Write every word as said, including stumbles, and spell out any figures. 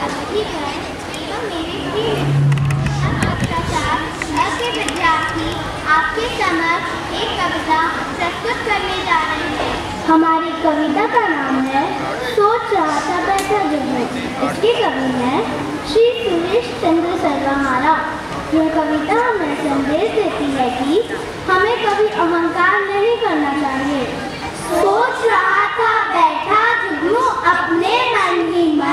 अतिथि एवं मेरे प्रिय के विद्यार्थी आपके समक्ष एक कविता प्रस्तुत करने जा रहे हैं। हमारी कविता का नाम है सोच रहा था बैठा जब मैं। इसके कवि हैं श्री सुरेश चंद्र सर्वहारा। यह कविता हमें संदेश देती है कि हमें कभी अहंकार नहीं करना चाहिए। सोच रहा था बैठा जुगनू अपने मन ही मन,